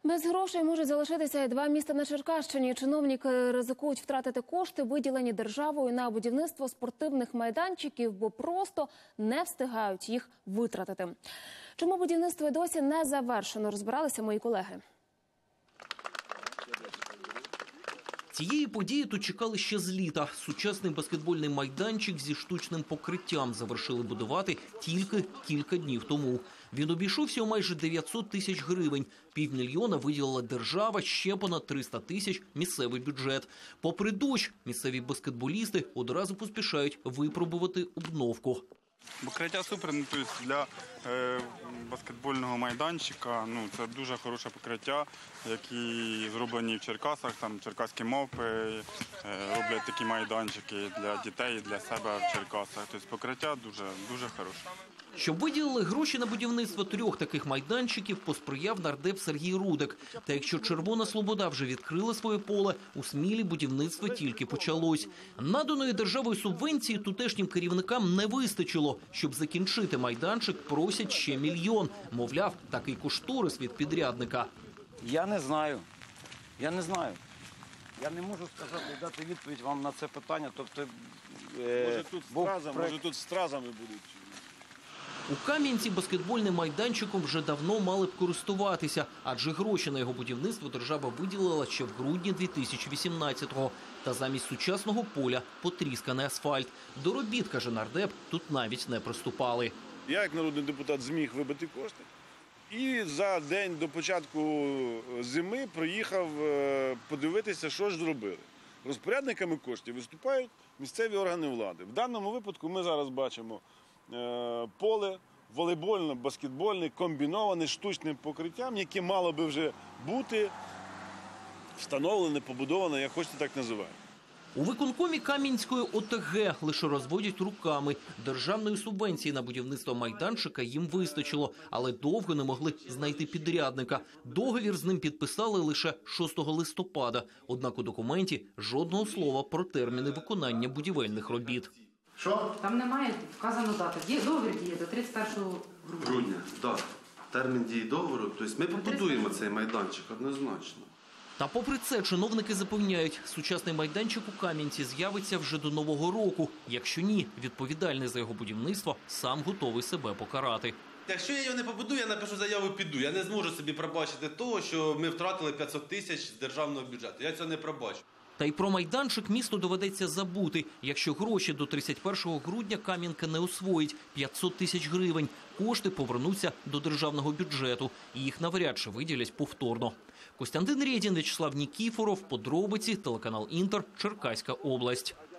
Без грошей можуть залишитися і два міста на Черкащині. Чиновники ризикують втратити кошти, виділені державою на будівництво спортивних майданчиків, бо просто не встигають їх витратити. Чому будівництво досі не завершено, розбиралися мої колеги. Цієї події тут чекали ще з літа. Сучасний баскетбольний майданчик зі штучним покриттям завершили будувати тільки кілька днів тому. Він обійшовся у майже 900 тисяч гривень. Півмільйона виділила держава, ще понад 300 тисяч – місцевий бюджет. Попри дощ, місцеві баскетболісти одразу поспішають випробувати обновку. Покриття супер, тобто для баскетбольного майданчика, це дуже хороше покриття, які зроблені в Черкасах, там черкаські мавпи роблять такі майданчики для дітей, для себе в Черкасах. Тобто покриття дуже хороше. Щоб виділили гроші на будівництво 3 таких майданчиків, посприяв нардеп Сергій Рудик. Та якщо Червона Слобода вже відкрила своє поле, у Смілі будівництво тільки почалось. Наданої державою субвенції тутешнім керівникам не вистачило. Щоб закінчити майданчик, просять ще мільйон. Мовляв, такий кошторис від підрядника. Я не знаю. Я не можу сказати, дати відповідь вам на це питання. Тобто, може тут стразами будуть. У Кам'янці баскетбольним майданчиком вже давно мали б користуватися, адже гроші на його будівництво держава виділила ще в грудні 2018-го. Та замість сучасного поля – потрісканий асфальт. До робіт, каже нардеп, тут навіть не приступали. Я, як народний депутат, зміг вибити кошти. І за день до початку зими приїхав подивитися, що ж зробили. Розпорядниками коштів виступають місцеві органи влади. В даному випадку ми зараз бачимо поле волейбольне, баскетбольне, комбіноване штучним покриттям, яке мало би вже бути встановлене, побудоване, як хочете так називаємо. У виконкомі Кам'янської ОТГ лише розводять руками. Державної субвенції на будівництво майданчика їм вистачило, але довго не могли знайти підрядника. Договір з ним підписали лише 6 листопада. Однак у документі жодного слова про терміни виконання будівельних робіт. Що? Там немає вказано дата. Договір діє до 31 грудня. Так. Термін дії договору. Тобто ми побудуємо цей майданчик однозначно. Та попри це чиновники запевняють, сучасний майданчик у Кам'янці з'явиться вже до Нового року. Якщо ні, відповідальний за його будівництво сам готовий себе покарати. Якщо я його не побудую, я напишу заяву, піду. Я не зможу собі пробачити того, що ми втратили 500 тисяч з державного бюджету. Я цього не пробачу. Та й про майданчик місту доведеться забути. Якщо гроші до 31 грудня Кам'янка не освоїть – 500 тисяч гривень. Кошти повернуться до державного бюджету. І їх навряд чи виділять повторно. Костянтин Рєдін, В'ячеслав Нікіфоров, подробиці, телеканал Інтер, Черкаська область.